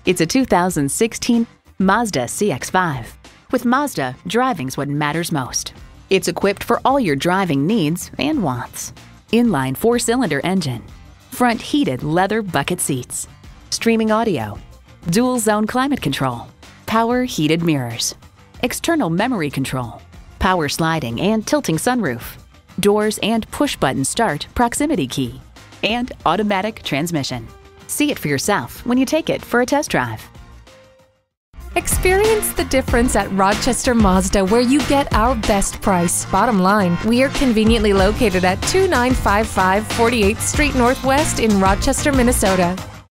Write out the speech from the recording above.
It's a 2016 Mazda CX-5. With Mazda, driving's what matters most. It's equipped for all your driving needs and wants. Inline 4-cylinder engine, front heated leather bucket seats, streaming audio, dual zone climate control, power heated mirrors, external memory control, power sliding and tilting sunroof, doors and push-button start proximity key, and automatic transmission. See it for yourself when you take it for a test drive. Experience the difference at Rochester Mazda, where you get our best price. Bottom line, we are conveniently located at 2955 48th Street Northwest in Rochester, Minnesota.